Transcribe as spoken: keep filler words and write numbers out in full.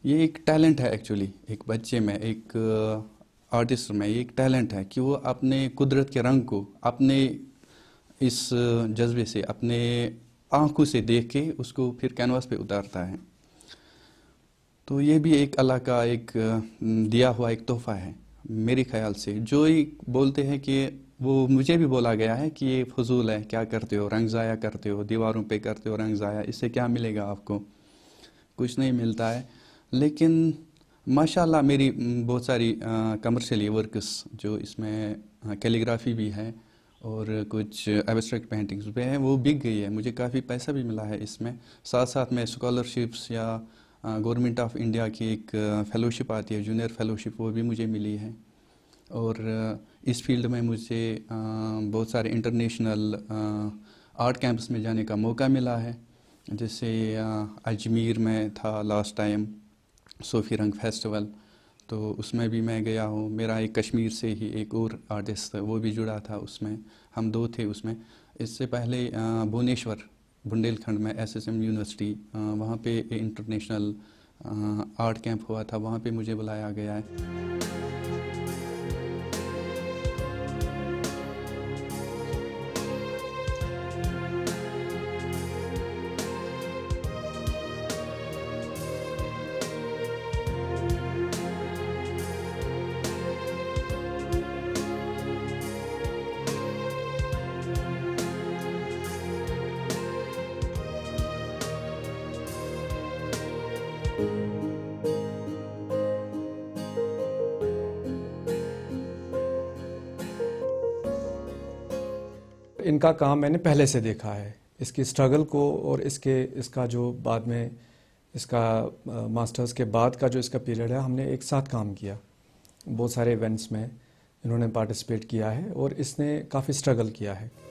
ये एक टैलेंट है एक्चुअली, एक बच्चे में, एक आर्टिस्ट में ये एक टैलेंट है कि वो अपने कुदरत के रंग को अपने इस जज्बे से, अपने आंखों से देख के उसको फिर कैनवास पे उतारता है। तो ये भी एक अल्लाह का एक दिया हुआ एक तोहफा है मेरे ख्याल से। जो ही बोलते हैं कि वो मुझे भी बोला गया है कि ये फजूल है, क्या करते हो, रंग ज़ाया करते हो, दीवारों पे करते हो रंग ज़ाया, इससे क्या मिलेगा आपको, कुछ नहीं मिलता है। लेकिन माशाल्लाह मेरी बहुत सारी कमर्शियल वर्क्स जो इसमें कैलीग्राफी भी है और कुछ एब्स्ट्रैक्ट पेंटिंग्स भी हैं, वो बिक गई है, मुझे काफ़ी पैसा भी मिला है इसमें। साथ साथ में स्कॉलरशिप्स या गवर्नमेंट ऑफ इंडिया की एक फेलोशिप आती है, जूनियर फेलोशिप, वो भी मुझे मिली है। और इस फील्ड में मुझे बहुत सारे इंटरनेशनल आर्ट कैंप्स में जाने का मौका मिला है। जैसे अजमेर में था लास्ट टाइम सूफी रंग फेस्टिवल, तो उसमें भी मैं गया हूँ। मेरा एक कश्मीर से ही एक और आर्टिस्ट वो भी जुड़ा था उसमें, हम दो थे उसमें। इससे पहले भुवनेश्वर बुंदेलखंड में एस एस एम यूनिवर्सिटी, वहाँ पे इंटरनेशनल आर्ट कैंप हुआ था, वहाँ पे मुझे बुलाया गया है। इनका काम मैंने पहले से देखा है, इसकी स्ट्रगल को, और इसके इसका जो बाद में इसका मास्टर्स के बाद का जो इसका पीरियड है, हमने एक साथ काम किया। बहुत सारे इवेंट्स में इन्होंने पार्टिसिपेट किया है और इसने काफ़ी स्ट्रगल किया है।